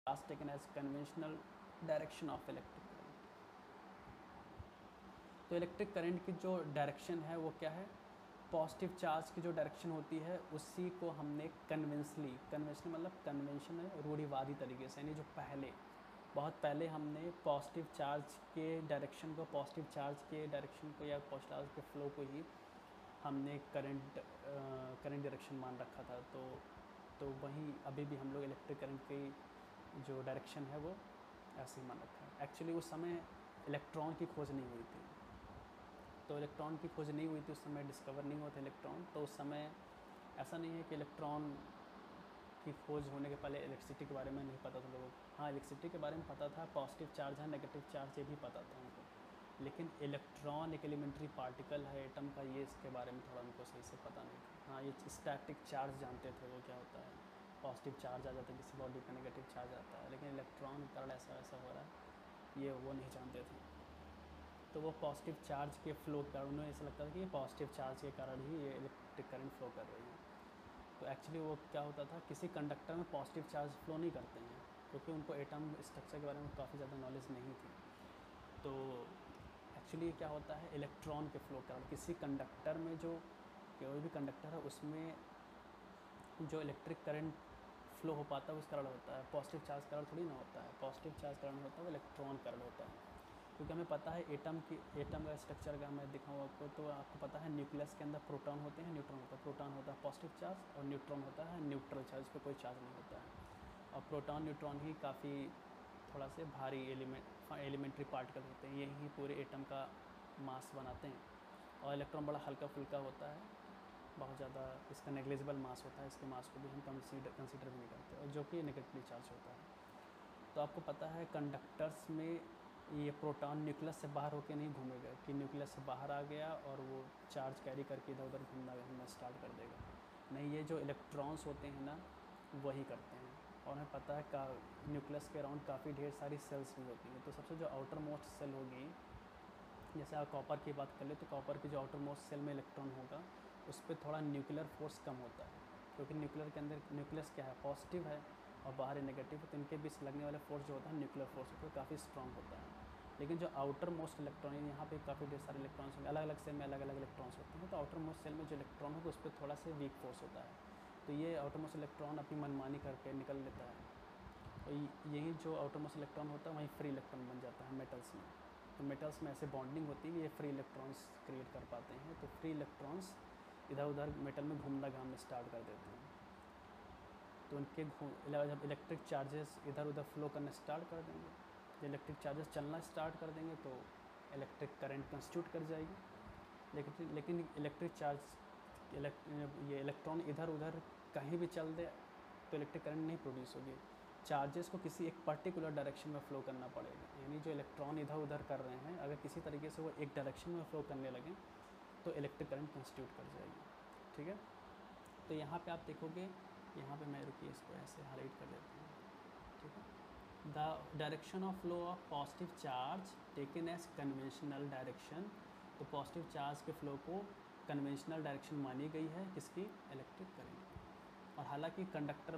path taken as conventional direction of electric current। तो electric current की जो direction है वो क्या है, पॉजिटिव चार्ज की जो डायरेक्शन होती है उसी को हमने कन्वेंशनल मतलब कन्वेंशनल रूढ़िवादी तरीके से, यानी जो पहले बहुत पहले हमने पॉजिटिव चार्ज के डायरेक्शन को, पॉजिटिव चार्ज के डायरेक्शन को या पॉजिटिव चार्ज के फ्लो को ही हमने करंट डायरेक्शन मान रखा था। तो वहीं अभी भी हम लोग इलेक्ट्रिक करंट की जो डायरेक्शन है वो ऐसे ही मान रखा है। एक्चुअली उस समय इलेक्ट्रॉन की खोज नहीं हुई थी, तो इलेक्ट्रॉन की खोज नहीं हुई थी उस समय, डिस्कवर नहीं हुआ था इलेक्ट्रॉन। तो उस समय ऐसा नहीं है कि इलेक्ट्रॉन की खोज होने के पहले इलेक्ट्रिसिटी के बारे में नहीं पता था लोगों को। हाँ, इलेक्ट्रिसिटी के बारे में पता था, पॉजिटिव चार्ज है नेगेटिव चार्ज ये भी पता था उनको, लेकिन इलेक्ट्रॉन एक एलिमेंट्री पार्टिकल है एटम का, ये इसके बारे में थोड़ा उनको सही से पता नहीं था। हाँ, ये स्टैटिक चार्ज जानते थे वो क्या होता है, पॉजिटिव चार्ज आ जाता है किसी बॉडी का, नेगेटिव चार्ज आता है, लेकिन इलेक्ट्रॉन के कारण ऐसा वैसा हो रहा है ये वो नहीं जानते थे। तो वो पॉजिटिव चार्ज के फ्लो के कारण उन्हें ऐसा लगता था कि ये पॉजिटिव चार्ज के कारण ही ये इलेक्ट्रिक करंट फ्लो कर रही है। तो एक्चुअली वो क्या होता था, किसी कंडक्टर में पॉजिटिव चार्ज फ्लो नहीं करते हैं क्योंकि उनको एटम स्ट्रक्चर के बारे में काफ़ी ज़्यादा नॉलेज नहीं थी। तो एक्चुअली क्या होता है, इलेक्ट्रॉन के फ्लो के कारण किसी कंडक्टर में, जो कोई भी कंडक्टर है उसमें जो इलेक्ट्रिक करंट फ्लो हो पाता है उस कारण होता है, पॉजिटिव चार्ज कारण थोड़ी ना होता है। पॉजिटिव चार्ज कारण होता है वो इलेक्ट्रॉन कारण होता है, क्योंकि हमें पता है एटम का स्ट्रक्चर अगर मैं दिखाऊँ आपको तो आपको पता है न्यूक्लियस के अंदर प्रोटॉन होते हैं, न्यूट्रॉन होता है। प्रोटॉन होता है पॉजिटिव चार्ज और न्यूट्रॉन होता है न्यूट्रल चार्ज, पर कोई चार्ज नहीं होता है। और प्रोटॉन न्यूट्रॉन ही काफ़ी थोड़ा से भारी एलिमेंट्री पार्टिकल होते हैं, यही पूरे एटम का मास बनाते हैं। और इलेक्ट्रॉन बड़ा हल्का फुल्का होता है, बहुत ज़्यादा इसका नेग्लिजिबल मास होता है, इसके मास को भी हम कंसीडर भी नहीं करते, और जो कि नेगेटिवली चार्ज होता है। तो आपको पता है कंडक्टर्स में ये प्रोटॉन न्यूक्लियस से बाहर होकर नहीं घूमेगा कि न्यूक्लियस से बाहर आ गया और वो चार्ज कैरी करके इधर उधर घूमना स्टार्ट कर देगा। नहीं, ये जो इलेक्ट्रॉन्स होते हैं ना वही करते हैं। और हमें पता है का न्यूक्लियस के अराउंड काफ़ी ढेर सारी सेल्स भी होती हैं। तो सबसे जो आउटर मोस्ट सेल होगी, जैसे आप कॉपर की बात कर ले तो कॉपर की जो आउटर मोस्ट सेल में इलेक्ट्रॉन होगा उस पर थोड़ा न्यूक्लियर फोर्स कम होता है, क्योंकि न्यूक्लियर के अंदर न्यूक्लियस क्या है, पॉजिटिव है और बाहर है नेगेटिव है, तो इनके बीच लगने वाला फोर्स जो होता है न्यूक्लियर फोर्स होता है, काफ़ी स्ट्रॉन्ग होता है। लेकिन जो आउटर मोस्ट इलेक्ट्रॉन है, यहाँ पे काफ़ी ढेर सारे इलेक्ट्रॉन्स होंगे, अलग अलग सेल में अलग अलग इलेक्ट्रॉन्स होते हैं, तो आउटर मोस्ट सेल में जो इलेक्ट्रॉन होगा उस पर थोड़ा सा वीक फोर्स होता है, तो ये आउटर मोस्ट इलेक्ट्रॉन अपनी मनमानी करके निकल लेता है। और यही जो आउटर मोस्ट इलेक्ट्रॉन होता है वहीं फ्री इलेक्ट्रॉन बन जाता है मेटल्स में। तो मेटल्स में ऐसे बॉन्डिंग होती है कि ये फ्री इलेक्ट्रॉन्स क्रिएट कर पाते हैं, तो फ्री इलेक्ट्रॉन्स इधर उधर मेटल में घूमना स्टार्ट कर देते हैं। तो उनके जब इलेक्ट्रिक चार्जेस इधर उधर फ्लो करना स्टार्ट कर देंगे, जब इलेक्ट्रिक चार्जेस चलना स्टार्ट कर देंगे तो इलेक्ट्रिक करंट कंस्टिट्यूट कर जाएगी। लेकिन इलेक्ट्रिक चार्ज ये इलेक्ट्रॉन इधर उधर कहीं भी चल दे तो इलेक्ट्रिक करंट नहीं प्रोड्यूस होगी। चार्जेस को किसी एक पर्टिकुलर डायरेक्शन में फ़्लो करना पड़ेगा, यानी जो इलेक्ट्रॉन इधर उधर कर रहे हैं अगर किसी तरीके से वो एक डायरेक्शन में फ़्लो करने लगें तो इलेक्ट्रिक करंट कंस्टिट्यूट कर जाएगी। ठीक है, तो यहाँ पे आप देखोगे, यहाँ पे मैं रुकिए इसको ऐसे हाईलाइट कर देता हूँ। ठीक है, the direction of flow of positive charge taken as conventional direction. तो पॉजिटिव चार्ज के फ्लो को कन्वेंशनल डायरेक्शन मानी गई है किसकी, इलेक्ट्रिक करंट। और हालांकि कंडक्टर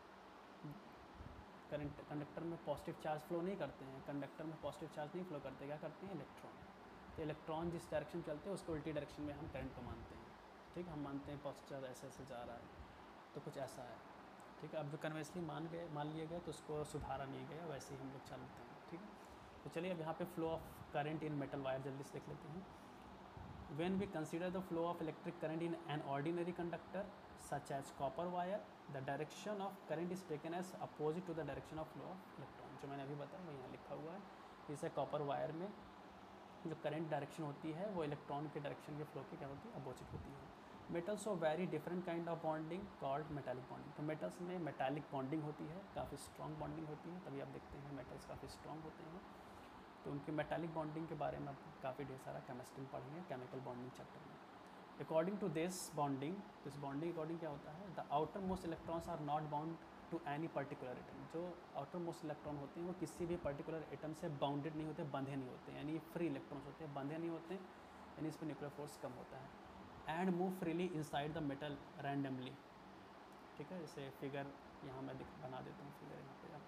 में पॉजिटिव चार्ज फ्लो नहीं करते हैं, कंडक्टर में पॉजिटिव चार्ज नहीं फ्लो करते, क्या करते हैं, इलेक्ट्रॉन। तो इलेक्ट्रॉन जिस डायरेक्शन में चलते हैं उसको उल्टी डायरेक्शन में हम करंट को मानते हैं। ठीक है, हम मानते हैं पॉजिटिव चार्ज ऐसे ऐसे जा रहा है, तो कुछ ऐसा है। ठीक है, अब जो कन्वेंशनली मान लिए गए तो उसको सुधारा नहीं गया, वैसे ही हम लोग चलते हैं। ठीक है, तो चलिए अब यहाँ पे flow of current in metal wire जल्दी से देख लेते हैं। When we consider the flow of electric current in an ordinary conductor such as copper wire, the direction of current is taken as opposite to the direction of flow of electron। जो मैंने अभी बताया वो यहाँ लिखा हुआ है। जैसे कॉपर वायर में जो करंट डायरेक्शन होती है वो इलेक्ट्रॉन के डायरेक्शन के फ्लो की क्या होती है, अपोजिट होती है। Metals of very different kind of bonding called metallic bonding. तो मेटल्स में मेटालिक बॉन्डिंग होती है, काफ़ी स्ट्रॉन्ग बॉन्डिंग होती है, तभी आप देखते हैं मेटल्स काफ़ी स्ट्रॉन्ग होते हैं। तो उनकी मेटालिक बॉन्डिंग के बारे में आप काफ़ी ढेर सारा केमिस्ट्री में पढ़ेंगे, केमिकल बॉन्डिंग चैप्टर में। अकॉर्डिंग टू दिस बॉन्डिंग, तो इस बॉन्डिंग अकॉर्डिंग क्या होता है, the outer most electrons are not bound to any particular atom. जो आउटर मोस्ट इलेक्ट्रॉन होते हैं वो किसी भी पर्टिकुलर एटम से बाउंडेड नहीं होते, बंधे नहीं होते, यानी फ्री इलेक्ट्रॉन्स होते हैं, बंधे नहीं होते, यानी इस पर न्यूक्लियर फोर्स कम होता है। And move freely inside the metal randomly. ठीक है, जैसे फिगर यहाँ मैं बना देता हूँ, फिगर यहाँ पे आप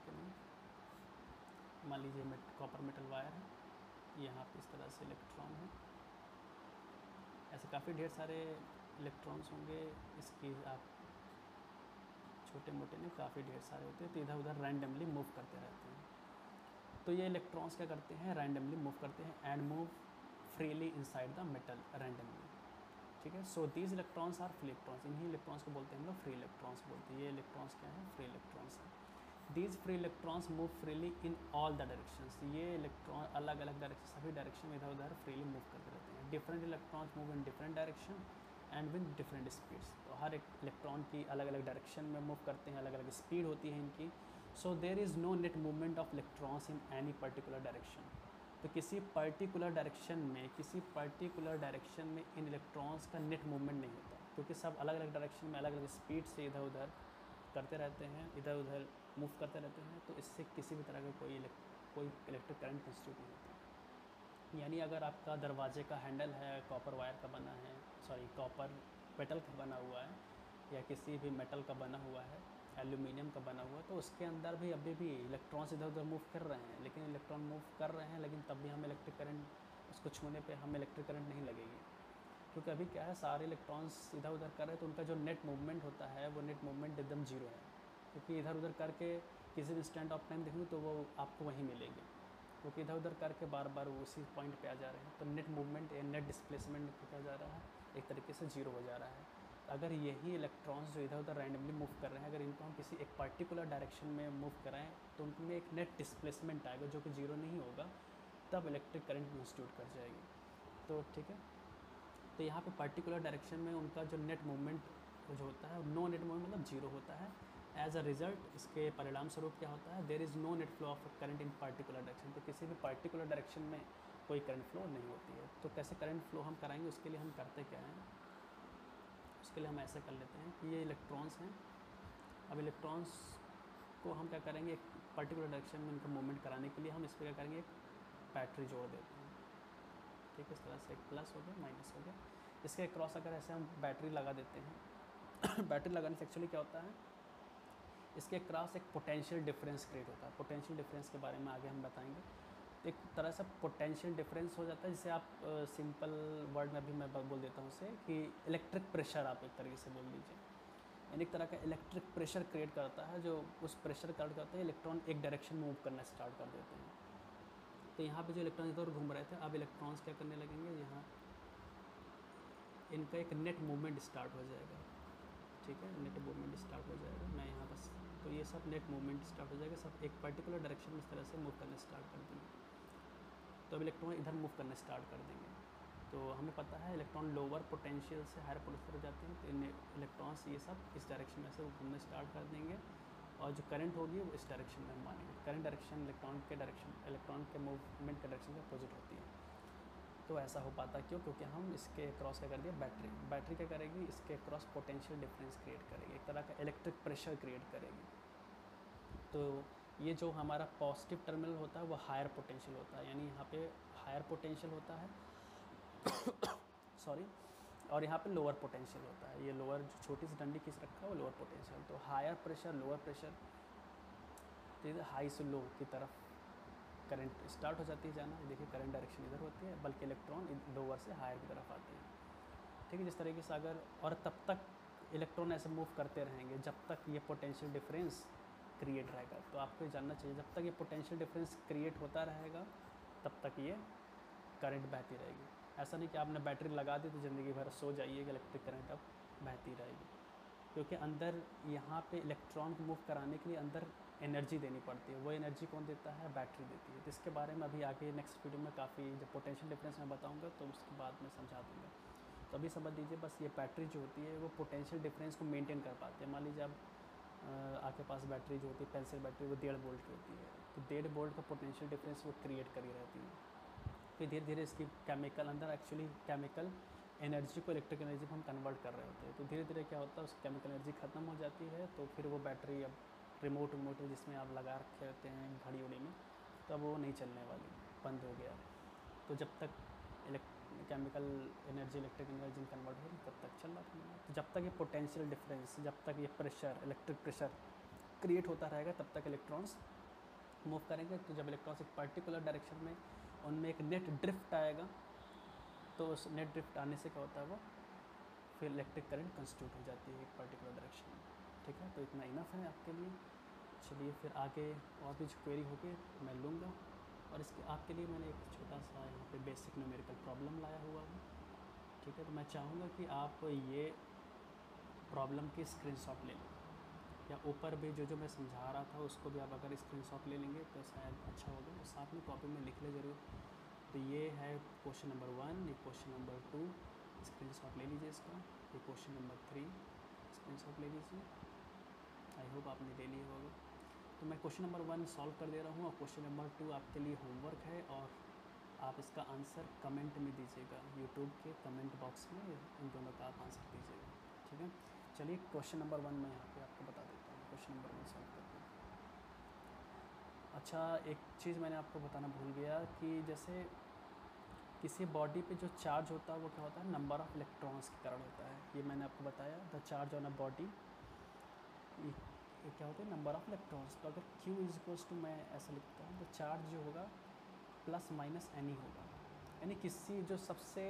कि नहीं। मान लीजिए कॉपर मेटल वायर है, यहाँ पे इस तरह से इलेक्ट्रॉन है, ऐसे काफ़ी ढेर सारे इलेक्ट्रॉन्स होंगे, इसकी आप छोटे मोटे नहीं काफ़ी ढेर सारे होते हैं, तो इधर उधर रैंडमली मूव करते रहते हैं। तो ये इलेक्ट्रॉन्स क्या करते हैं, रैंडमली मूव करते हैं and move freely inside the metal randomly, ठीक है। So these electrons are free electrons, इन्हीं इलेक्ट्रॉन्स को बोलते हैं हम लोग फ्री इलेक्ट्रॉन्स बोलते हैं। ये इलेक्ट्रॉन्स क्या है, फ्री इलेक्ट्रॉन्स हैं। These free electrons move freely in all the directions, ये इलेक्ट्रॉन अलग अलग डायरेक्शन, सभी डायरेक्शन में इधर उधर फ्रीली मूव करते रहते हैं। Different electrons move in different direction and with different speeds, तो हर एक इलेक्ट्रॉन की अलग अलग डायरेक्शन में मूव करते हैं, अलग अलग स्पीड होती है इनकी। So there is no net movement of electrons in any particular direction, तो किसी पर्टिकुलर डायरेक्शन में इन इलेक्ट्रॉन्स का नेट मूवमेंट नहीं होता, क्योंकि सब अलग अलग डायरेक्शन में अलग अलग स्पीड से इधर उधर करते रहते हैं, इधर उधर मूव करते रहते हैं, तो इससे किसी भी तरह का कोई इलेक्ट्रिक करंट कंस्टिट्यूट नहीं होता। यानी अगर आपका दरवाजे का हैंडल है, कॉपर वायर का बना है, कॉपर मेटल का बना हुआ है, या किसी भी मेटल का बना हुआ है, एल्यूमिनियम का बना हुआ है, तो उसके अंदर भी अभी भी इलेक्ट्रॉन्स इधर उधर मूव कर रहे हैं, लेकिन इलेक्ट्रॉन मूव कर रहे हैं, लेकिन तब भी हमें इलेक्ट्रिक करंट, उसको छूने पे हमें इलेक्ट्रिक करंट नहीं लगेगी, क्योंकि अभी क्या है, सारे इलेक्ट्रॉन्स इधर उधर कर रहे हैं, तो उनका जो नेट मूवमेंट होता है वो नेट मूवमेंट एकदम जीरो है, क्योंकि इधर उधर करके किसी भी इंस्टेंट ऑफ टाइम देखेंगे तो वो आपको वहीं मिलेंगे, क्योंकि इधर उधर करके बार बार वो उसी पॉइंट पे आ जा रहे हैं, तो नेट मूवमेंट या नेट डिस्प्लेसमेंट क्या जा रहा है, एक तरीके से जीरो हो जा रहा है। अगर यही इलेक्ट्रॉन्स जो इधर उधर रैंडमली मूव कर रहे हैं, अगर इनको हम किसी एक पर्टिकुलर डायरेक्शन में मूव कराएं, तो उनमें एक नेट डिस्प्लेसमेंट आएगा जो कि जीरो नहीं होगा, तब इलेक्ट्रिक करंट इंस्टिट्यूट कर जाएगी। तो ठीक है, तो यहाँ पे पर्टिकुलर डायरेक्शन में उनका जो नेट मूवमेंट जो होता है, नो नेट मूवमेंट मतलब जीरो होता है। एज अ रिजल्ट इसके परिणाम स्वरूप क्या होता है, there is no net flow of current in particular direction, तो किसी भी पर्टिकुलर डायरेक्शन में कोई करंट फ्लो नहीं होती है। तो कैसे करंट फ्लो हम कराएंगे, उसके लिए हम करते क्या हैं, उसके लिए हम ऐसा कर लेते हैं कि ये इलेक्ट्रॉन्स हैं, अब इलेक्ट्रॉन्स को हम क्या करेंगे, एक पर्टिकुलर डायरेक्शन में इनका मूवमेंट कराने के लिए हम इस पर क्या करेंगे, एक बैटरी जोड़ देते हैं, ठीक है। इस तरह से एक प्लस हो गया, माइनस हो गया, इसके क्रॉस अगर ऐसे हम बैटरी लगा देते हैं बैटरी लगाने से एक्चुअली क्या होता है, इसके क्रॉस एक पोटेंशियल डिफरेंस क्रिएट होता है। पोटेंशियल डिफरेंस के बारे में आगे हम बताएंगे। तो एक तरह से पोटेंशियल डिफरेंस हो जाता है, जिसे आप सिंपल वर्ड में भी मैं बोल देता हूँ उसे कि इलेक्ट्रिक प्रेशर, आप एक तरीके से बोल लीजिए, यानी एक तरह का इलेक्ट्रिक प्रेशर क्रिएट करता है, जो उस प्रेशर क्रिएट करता है, इलेक्ट्रॉन एक डायरेक्शन मूव करना स्टार्ट कर देते हैं। तो यहाँ पे जो इलेक्ट्रॉन इधर घूम रहे थे, अब इलेक्ट्रॉन्स क्या करने लगेंगे, यहाँ इनका एक नेट मूवमेंट स्टार्ट हो जाएगा, ठीक है, नेट मूवमेंट स्टार्ट हो जाएगा। मैं यहाँ बस, तो ये सब नेट मूवमेंट स्टार्ट हो जाएगा, सब एक पर्टिकुलर डायरेक्शन में इस तरह से मूव करना स्टार्ट कर देंगे। तो अब इलेक्ट्रॉन इधर मूव करना स्टार्ट कर देंगे। तो हमें पता है इलेक्ट्रॉन लोअर पोटेंशियल से हायर पोटेंशियल हो जाते हैं, तो इलेक्ट्रॉन्स ये सब इस डायरेक्शन में से घूमना स्टार्ट कर देंगे, और जो करंट होगी वो इस डायरेक्शन में हम मानेंगे। करंट डायरेक्शन इलेक्ट्रॉन के मूवमेंट के डायरेक्शन के अपोजिट होती है। तो ऐसा हो पाता क्यों, क्योंकि हम इसके क्रॉस क्या कर दिया, बैटरी क्या करेगी, इसके क्रॉस पोटेंशियल डिफरेंस क्रिएट करेगी, एक तरह का इलेक्ट्रिक प्रेशर क्रिएट करेगी। तो ये जो हमारा पॉजिटिव टर्मिनल होता है वो हायर पोटेंशियल होता है, यानी यहाँ पे हायर पोटेंशियल होता है सॉरी, और यहाँ पे लोअर पोटेंशियल होता है। ये लोअर जो छोटी सी डंडी खींच रखा है वो लोअर पोटेंशियल। तो हायर प्रेशर, लोअर प्रेशर, तो इधर हाई से लो की तरफ करंट स्टार्ट हो जाती है जाना। देखिए करंट डायरेक्शन इधर होती है, बल्कि इलेक्ट्रॉन लोअर से हायर की तरफ आते हैं, ठीक है। जिस तरीके से अगर, और तब तक इलेक्ट्रॉन ऐसे मूव करते रहेंगे जब तक ये पोटेंशियल डिफरेंस क्रिएट रहेगा। तो आपको जानना चाहिए, जब तक ये पोटेंशियल डिफरेंस क्रिएट होता रहेगा तब तक ये करंट बहती रहेगी। ऐसा नहीं कि आपने बैटरी लगा दी तो ज़िंदगी भर सो जाइए कि इलेक्ट्रिक करंट अब बहती रहेगी, क्योंकि अंदर यहाँ पे इलेक्ट्रॉन को मूव कराने के लिए अंदर एनर्जी देनी पड़ती है। वो एनर्जी कौन देता है, बैटरी देती है। तो इसके बारे में अभी आगे नेक्स्ट वीडियो में काफ़ी, जब पोटेंशियल डिफरेंस मैं बताऊँगा तो उसके बाद में समझा दूँगा। तो अभी समझ लीजिए बस, ये बैटरी जो होती है वो पोटेंशियल डिफरेंस को मेंटेन कर पाते हैं। मान लीजिए अब आपके पास बैटरी जो होती है, पेंसिल बैटरी, वो 1.5 वोल्ट की होती है, तो 1.5 वोल्ट का पोटेंशियल डिफरेंस वो क्रिएट करी रहती है। फिर धीरे धीरे इसकी केमिकल अंदर, एक्चुअली केमिकल एनर्जी को इलेक्ट्रिक एनर्जी में हम कन्वर्ट कर रहे होते हैं। तो धीरे धीरे क्या होता है, उस केमिकल एनर्जी ख़त्म हो जाती है, तो फिर वो बैटरी अब रिमोट जिसमें आप लगा रखे होते हैं घड़ी उड़ी में, तो अब वो नहीं चलने वाली, बंद हो गया। तो जब तक केमिकल एनर्जी इलेक्ट्रिक एनर्जी में कन्वर्ट हो रही तब तक चल रहा था। तो जब तक ये पोटेंशियल डिफरेंस, जब तक ये प्रेशर, इलेक्ट्रिक प्रेशर क्रिएट होता रहेगा, तब तक इलेक्ट्रॉन्स मूव करेंगे तो जब इलेक्ट्रॉन्स एक पर्टिकुलर डायरेक्शन में उनमें एक नेट ड्रिफ्ट आएगा, तो उस नेट ड्रिफ्ट आने से क्या होता है वो फिर इलेक्ट्रिक करंट कंस्टिट्यूट हो जाती है एक पर्टिकुलर डायरेक्शन में। ठीक है, तो इतना इनफ है आपके लिए। चलिए फिर आगे और भी जो क्वेरी होगी मैं लूँगा, और इसके आपके लिए मैंने एक छोटा सा यहाँ पे बेसिक न्यूमेरिकल प्रॉब्लम लाया हुआ है। ठीक है, तो मैं चाहूँगा कि आप ये प्रॉब्लम की स्क्रीनशॉट ले लें, या ऊपर भी जो मैं समझा रहा था उसको भी आप अगर स्क्रीनशॉट ले लेंगे तो शायद अच्छा होगा, और साथ में कॉपी में लिख ले ज़रूर। तो ये है क्वेश्चन नंबर 1, ये क्वेश्चन नंबर 2 स्क्रीनशॉट ले लीजिए इसका, ये क्वेश्चन नंबर 3 स्क्रीनशॉट ले लीजिए। आई होप आपने ले लिया होगा। तो मैं क्वेश्चन नंबर 1 सॉल्व कर दे रहा हूँ, और क्वेश्चन नंबर 2 आपके लिए होमवर्क है, और आप इसका आंसर कमेंट में दीजिएगा, यूट्यूब के कमेंट बॉक्स में इन दोनों का आप आंसर दीजिएगा। ठीक है, चलिए क्वेश्चन नंबर 1 मैं यहाँ पे आपको बता देता हूँ। क्वेश्चन नंबर 1 सॉल्व करते हैं। अच्छा, एक चीज़ मैंने आपको बताना भूल गया कि जैसे किसी बॉडी पे जो चार्ज होता है वो क्या होता है, नंबर ऑफ़ इलेक्ट्रॉन्स के कारण होता है। ये मैंने आपको बताया, the charge on a body, ये क्या होता है, नंबर ऑफ़ इलेक्ट्रॉन्स। तो अगर Q इज इक्वल्स टू, मैं ऐसा लिखता हूँ, तो चार्ज जो होगा प्लस माइनस एन ही होगा, यानी किसी जो सबसे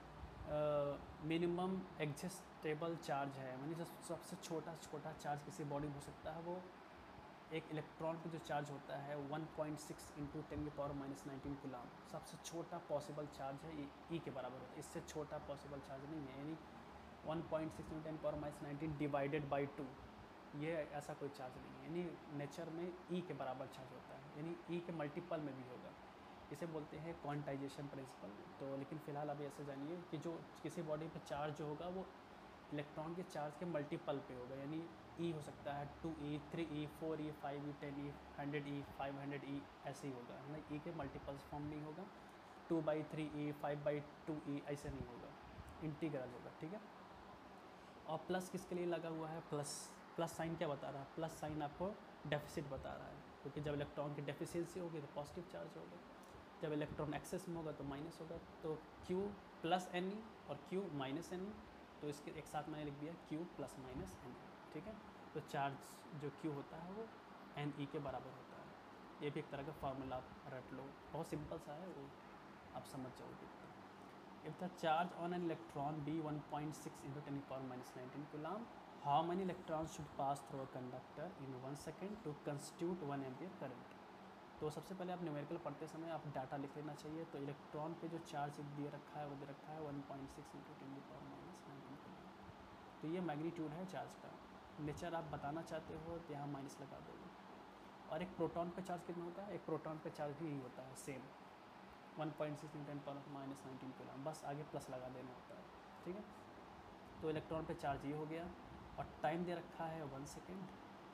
मिनिमम एग्जिस्टेबल चार्ज है, यानी जो सबसे छोटा चार्ज किसी बॉडी में हो सकता है, वो एक इलेक्ट्रॉन पे जो चार्ज होता है 1.6 इंटू 10⁻⁻19 कूलम, सबसे छोटा पॉसिबल चार्ज है, ये ई के बराबर होता है। इससे छोटा पॉसिबल चार्ज नहीं है, यानी 1.6 इंटू 10⁻⁻19 डिवाइडेड बाई 2, ये ऐसा कोई चार्ज नहीं है, यानी नेचर में ई के बराबर चार्ज होता है, यानी ई के मल्टीपल में भी होगा। इसे बोलते हैं क्वांटाइजेशन प्रिंसिपल। तो लेकिन फ़िलहाल अभी ऐसे जानिए कि जो किसी बॉडी पे चार्ज जो होगा वो इलेक्ट्रॉन के चार्ज के मल्टीपल पे होगा, यानी ई हो सकता है 2e, 3e, 4e, 5e, 10e, 100e, 500e, ऐसे ही होगा, है ना। ई के मल्टीपल्स फॉर्म नहीं होगा, 2/3e, 5/2e ऐसे नहीं होगा, इंटीग्रल होगा। ठीक है, और प्लस किसके लिए लगा हुआ है, प्लस साइन क्या बता रहा है, प्लस साइन आपको डेफिसिट बता रहा है, क्योंकि जब इलेक्ट्रॉन की डेफिशिएंसी होगी तो पॉजिटिव चार्ज होगा, जब इलेक्ट्रॉन एक्सेस में होगा तो माइनस होगा। तो Q प्लस एन ई और Q माइनस एन ई, तो इसके एक साथ मैंने लिख दिया Q plus minus n e. ठीक है, तो चार्ज जो Q होता है वो एन ई के बराबर होता है। ये भी एक तरह का फार्मूला आप रट लो, बहुत सिंपल सा है, वो आप समझ जाओगे। If the charge on an electron be 1.6 into 10⁻⁻19 coulomb, how many electrons should pass through a conductor in 1 second to constitute 1 ampere current। तो सबसे पहले आप न्यूमेरिकल पढ़ते समय आप डाटा लिख लेना चाहिए। तो इलेक्ट्रॉन पे जो चार्ज दे रखा है वो दे रखा है 1.6 इंटू 10⁻⁻19 कूलम। तो ये मैग्नीट्यूड है चार्ज का। नेचर आप बताना चाहते हो तो यहाँ माइनस लगा दोगे। और एक प्रोटॉन पे चार्ज कितना होता है, एक प्रोटॉन पे चार्ज भी यही होता है, सेम 1.6 इंटू 10⁻⁻19 कूलम, बस आगे प्लस लगा देना होता है। ठीक है, तो इलेक्ट्रॉन पे चार्ज ये हो गया, और टाइम दे रखा है 1 सेकेंड,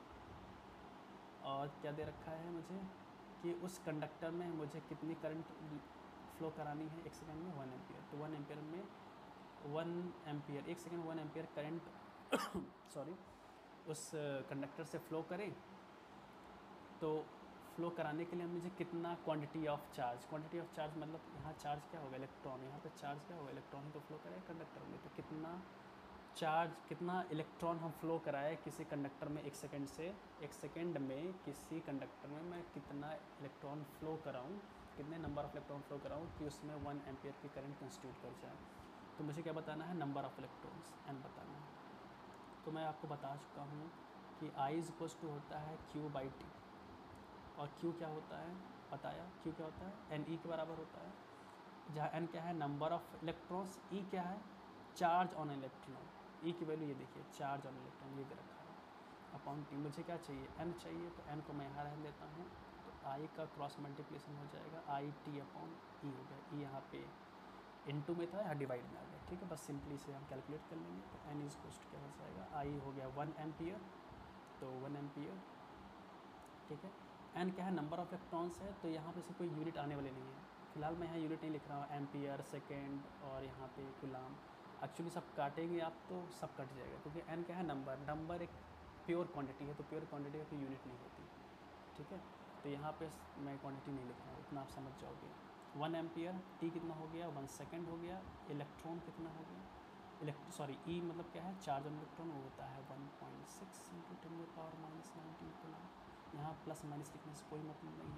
और क्या दे रखा है मुझे कि उस कंडक्टर में मुझे कितनी करंट फ्लो करानी है 1 सेकेंड में, 1 एम्पियर। तो 1 एम्पियर में 1 ampere 1 second 1 ampere current sorry उस कंडक्टर से फ़्लो करें। तो फ़्लो कराने के लिए मुझे कितना क्वांटिटी ऑफ चार्ज मतलब यहाँ चार्ज क्या होगा, इलेक्ट्रॉन, यहाँ पे चार्ज क्या होगा, इलेक्ट्रॉन ही तो फ्लो करेगा कंडक्टर में। तो कितना चार्ज, कितना इलेक्ट्रॉन हम फ्लो कराए किसी कंडक्टर में 1 सेकेंड से, 1 सेकेंड में किसी कंडक्टर में मैं कितना इलेक्ट्रॉन फ्लो कराऊँ, कितने नंबर ऑफ़ इलेक्ट्रॉन फ्लो कराऊँ कि उसमें 1 एम्पियर की करंट कंस्टिट्यूट कर जाए। तो मुझे क्या बताना है, नंबर ऑफ़ इलेक्ट्रॉन्स n बताना है। तो मैं आपको बता चुका हूँ कि I इज इक्वल्स टू होता है Q/T, और Q क्या होता है बताया, Q क्या होता है NE के बराबर होता है, जहाँ N क्या है नंबर ऑफ़ इलेक्ट्रॉन्स, E क्या है चार्ज ऑन इलेक्ट्रॉन। E की वैल्यू ये देखिए, चार्ज ऑन इलेक्ट्रॉन ये दे रखा है, अपॉन T। मुझे क्या चाहिए, N चाहिए, तो N को मैं यहाँ रहने देता हूँ, तो I का क्रॉस मल्टीप्लिकेशन हो जाएगा IT/E हो गया। E यहाँ पे इनटू में था, यहाँ डिवाइड में आ गया। ठीक है, बस सिंपली से हम कैलकुलेट कर लेंगे। तो N इज इक्वल्स टू क्या हो जाएगा, I हो गया 1 एम्पियर, तो 1 एम्पियर। ठीक है, N क्या है नंबर ऑफ इलेक्ट्रॉन्स है, तो यहाँ पे से कोई यूनिट आने वाले नहीं है। फिलहाल मैं यहाँ यूनिट नहीं लिख रहा हूँ, एम्पियर, सेकेंड और यहाँ पे कूलम। एक्चुअली सब काटेंगे आप तो सब कट जाएगा, क्योंकि N क्या है नंबर एक प्योर क्वांटिटी है, तो प्योर क्वांटिटी का कोई यूनिट नहीं होती। ठीक है, तो यहाँ पे मैं क्वांटिटी नहीं लिख रहा हूँ, इतना आप समझ जाओगे। 1 एम्पियर, T कितना हो गया 1 सेकेंड हो गया, इलेक्ट्रॉन कितना हो गया, E मतलब क्या है चार्ज ऑन इलेक्ट्रॉन, वो होता है 1.6 इंटू 10⁻⁻19 कूलम। यहाँ प्लस माइनस लिखने से कोई मतलब नहीं है,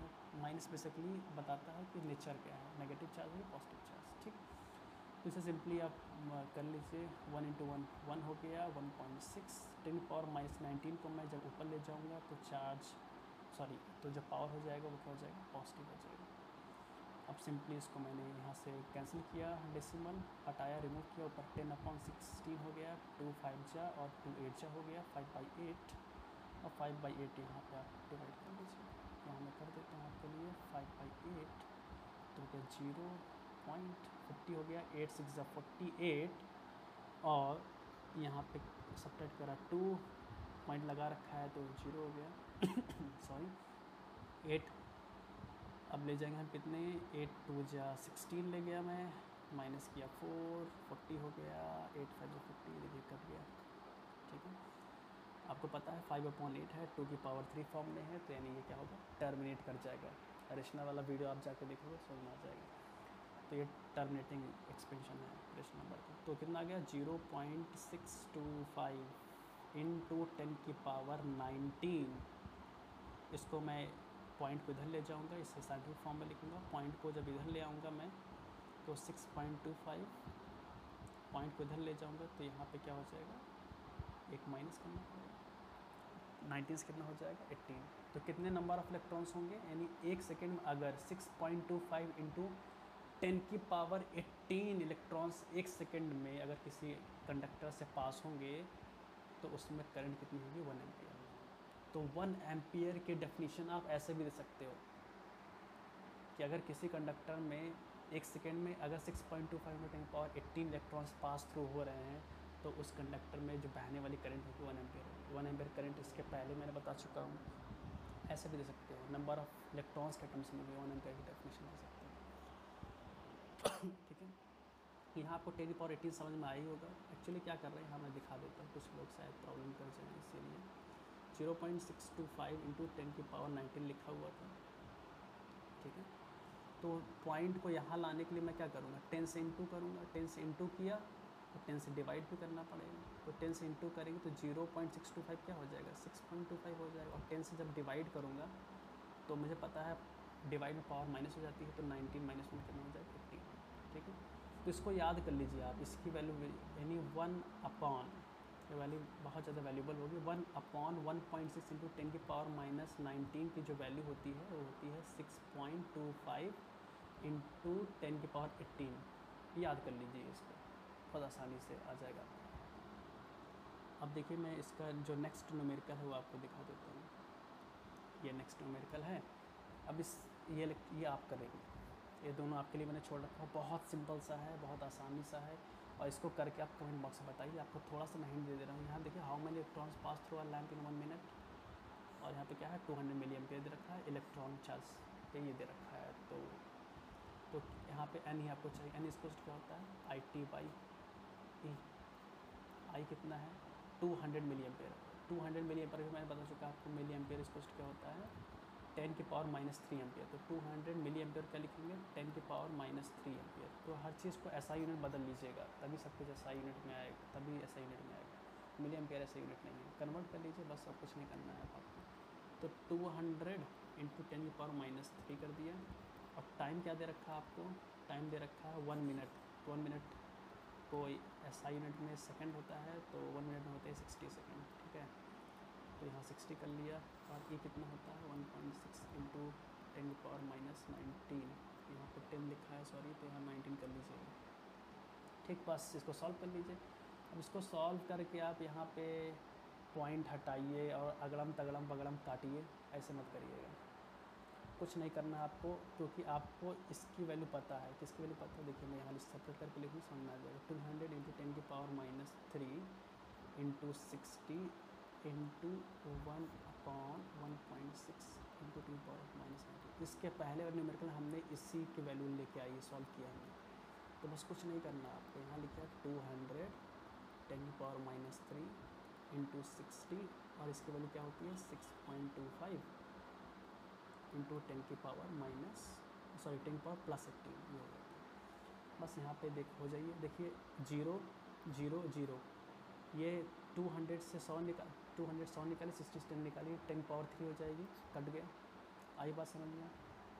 माइनस बेसिकली बताता है कि नेचर क्या है, नेगेटिव चार्ज है पॉजिटिव चार्ज, ठीक। तो इसे सिंपली आप कर लीजिए, 1 × 1 1 हो गया, 1.6 10⁻19 को मैं जब ऊपर ले जाऊंगा तो चार्ज तो जो पावर हो जाएगा वो क्या हो जाएगा, पॉजिटिव हो जाएगा। अब सिंपली इसको मैंने यहाँ से कैंसिल किया, डेसिमल हटाया, रिमूव किया, ऊपर 10/16 हो गया, 2 5 जा और 2 8 जा हो गया, 5/8 और 5/8 यहाँ पे आप डिवाइड कर लीजिए। यहाँ मैं कर देता हूँ आपके लिए 5/8 तो क्या 0.50 हो गया, 8 6 जा 48 और यहाँ पे सब्ट्रैक्ट करा 2 पॉइंट लगा रखा है तो 0 हो गया सॉरी 8। अब ले जाएंगे हम कितने, 8 2 जा 16 ले गया मैं, माइनस किया 4 40 हो गया, 8 5 जा 50 देखिए कट गया, ठीक है। आपको पता है 5/8 है, 2 की पावर 3 फॉर्म में है, तो यानी ये क्या होगा, टर्मिनेट कर जाएगा। रेशनल वाला वीडियो आप जाके देखोगे समझ में आ जाएगा। तो ये टर्मिनेटिंग एक्सपेंशन है रेशनल नंबर का। तो कितना आ गया 0.625 × 10⁻19। इसको मैं पॉइंट को इधर ले जाऊंगा, इसे साइंटिफिक फॉर्म में लिखूंगा। पॉइंट को जब इधर ले आऊँगा मैं तो 6.25, पॉइंट को इधर ले जाऊंगा तो यहाँ पे क्या हो जाएगा, एक माइनस करना पड़ेगा, 19 से कितना हो जाएगा 18। तो कितने नंबर ऑफ इलेक्ट्रॉन्स होंगे, यानी एक सेकेंड में अगर 6.25 × 10⁻18 इलेक्ट्रॉन्स एक सेकेंड में अगर किसी कंडक्टर से पास होंगे तो उसमें करंट कितनी होगी, 1 एम्पियर। तो 1 एम्पियर के डेफिनेशन आप ऐसे भी दे सकते हो कि अगर किसी कंडक्टर में एक सेकेंड में अगर 6.25 × 10⁻18 इलेक्ट्रॉन्स पास थ्रू हो रहे हैं तो उस कंडक्टर में जो बहने वाली करंट होगी 1 एम्पियर होगी। 1 एम्पियर करंट इसके पहले मैंने बता चुका हूँ। ऐसे भी दे सकते हो, नंबर ऑफ इलेक्ट्रॉन्स के टर्म्स में भी 1 एम्पियर की डेफिनेशन दे सकते हो, ठीक है। यहाँ आपको 10⁻18 समझ में आई होगा। एक्चुअली क्या कर रहे हैं, हाँ मैं दिखा देता हूँ, कुछ लोग शायद प्रॉब्लम कर जाएंगे, इसीलिए 0.625 × 10⁻19 लिखा हुआ था, ठीक है। तो पॉइंट को यहाँ लाने के लिए मैं क्या करूँगा, 10 से इंटू करूँगा, 10 से इंटू किया तो 10 से डिवाइड भी करना पड़ेगा। तो 10 से इंटू करेंगे तो 0.625 क्या हो जाएगा, 6.25 हो जाएगा। और 10 से जब डिवाइड करूँगा तो मुझे पता है डिवाइड में पावर माइनस हो जाती है, तो 19 - 1 कितना हो जाएगा 15, ठीक है। तो इसको याद कर लीजिए आप, इसकी वैल्यू यानी 1/, ये वैल्यू बहुत ज़्यादा वैल्यूबल होगी। 1/1.6 × 10⁻19 की जो वैल्यू होती है वो होती है 6.25 × 10⁻18। याद कर लीजिए इसको, बहुत आसानी से आ जाएगा। अब देखिए मैं इसका जो नेक्स्ट न्यूमेरिकल है वो आपको दिखा देता हूँ। ये नेक्स्ट न्यूमेरिकल है। अब ये आप करेंगे, ये दोनों आपके लिए मैंने छोड़ रखा है। बहुत सिंपल सा है, बहुत आसानी सा है, और इसको करके आप कमेंट बॉक्स में बताइए। आपको थोड़ा सा मैं हिंट दे रहा हूँ। यहाँ देखिए how many electrons pass through a lamp in 1 minute, और यहाँ पे क्या है 200 मिली एम्पियर दे रखा है, इलेक्ट्रॉन चार्ज पे ये दे रखा है। तो यहाँ पे एन ही आपको चाहिए। एन इसको क्या होता है, IT/E। आई कितना है 200 मिली एम्पियर। 200 मिली एम्पियर भी मैंने बता चुका आपको। मिली एम्पियर इसको क्या होता है 10⁻³ एम्पियर। तो 200 मिली एम्पियर क्या लिखेंगे, 10⁻³ एम्पियर। तो हर चीज़ को ऐसा यूनिट बदल लीजिएगा, तभी सब कुछ ऐसा यूनिट में आएगा, तभी ऐसा यूनिट में आएगा। मिली एम्पियर ऐसा यूनिट नहीं है, कन्वर्ट कर लीजिए बस, और कुछ नहीं करना है आपको। तो 200 × 10⁻³ कर दिया। अब टाइम क्या दे रखा है आपको, टाइम दे रखा है 1 मिनट। 1 मिनट कोई ऐसा यूनिट में सेकंड होता है, तो 1 मिनट में होते हैं 60 सेकंड, ठीक है। तो यहाँ 60 कर लिया। और ये कितना होता है 1.6 × 10⁻19। यहाँ पर 10 लिखा है सॉरी, तो यहाँ 19 कर लीजिएगा, ठीक। बस इसको सॉल्व कर लीजिए। अब इसको सॉल्व करके आप यहाँ पे पॉइंट हटाइए और अगड़म तगड़म बगड़म काटिए, ऐसे मत करिएगा। कुछ नहीं करना आपको, क्योंकि आपको इसकी वैल्यू पता है। किसकी वैल्यू पता है, देखिए मैं यहाँ सेपरेट करके लिखूँ, समझ में आ जाएगा। 200 × 10⁻³ × 60 × 1/1.6 × 10⁻⁻19। इसके पहले वाले न्यूमेरिकल हमने इसी की वैल्यू लेके आई, सॉल्व किया हमने। तो बस कुछ नहीं करना आपको, यहाँ लिखा 200 10⁻³ × 60, और इसकी वैल्यू क्या होती है 6.25 × 10⁻+18 ये हो जाता है। बस यहाँ पे हो जाइए, देखिए 0 0 0, ये 200 से 100 निकाल, 200 100 निकालिए, 60 से 10 निकालिए, 10⁻³ हो जाएगी, कट गया। आई बात समझ में?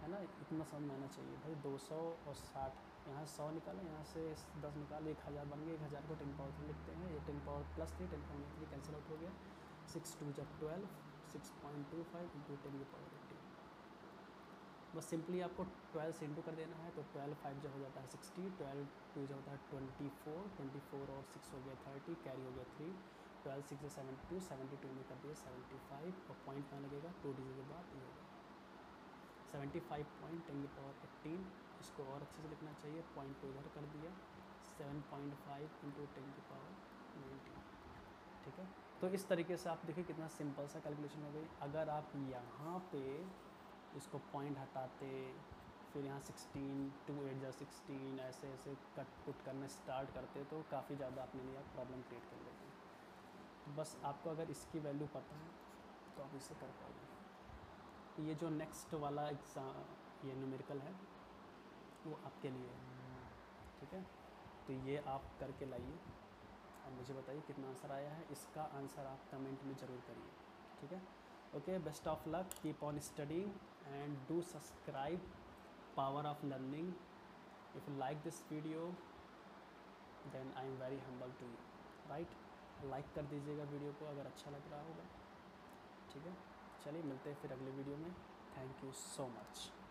है ना, इतना समझ में आना चाहिए भाई। 200 और 60, यहाँ 100 निकाला, यहाँ से 10 निकाले, 1000 बन गया। 1000 को 10 पावर 3 लिखते हैं, ये 10 power plus 3, 10 power 3 cancel out हो गया। 6 2 जब 12, 6.25 इंटू 10 की पावर 18। बस सिंपली आपको 12 से इंटू कर देना है, तो 12 5 जो हो जाता है 60, 12 2 जो होता है 24, 24 और 6 हो गया 30, कैरी हो गया 3, 12 6 से 72, 72 में कर दिया 75, और पॉइंट कहाँ लगेगा 2 डिजिट के बाद, ये होगा 75 पॉइंट 10 की पावर 18। इसको और अच्छे से लिखना चाहिए, पॉइंट को इधर कर दिया, 7.5 इंटू 10 की पावर 19। ठीक है, तो इस तरीके से आप देखिए कितना सिंपल सा कैलकुलेशन हो गई। अगर आप यहाँ पे इसको पॉइंट हटाते, फिर यहाँ 16 2 8 जा 16 ऐसे ऐसे कट पुट करने स्टार्ट करते, तो काफ़ी ज़्यादा अपने लिए आप प्रॉब्लम क्रिएट कर लेते हैं। तो बस आपको अगर इसकी वैल्यू पता है तो आप इसे कर पाओगे। ये जो नेक्स्ट वाला एग्ज़ाम ये न्यूमेरिकल है वो आपके लिए है, ठीक है। तो ये आप करके लाइए और मुझे बताइए कितना आंसर आया है। इसका आंसर आप कमेंट में ज़रूर करिए, ठीक है। Okay, best of luck, keep on studying and do subscribe power of learning. If you like this video then I am very humble to you, right. Like कर दीजिएगा वीडियो को अगर अच्छा लग रहा होगा, ठीक है। चलिए मिलते हैं फिर अगले वीडियो में। Thank you so much.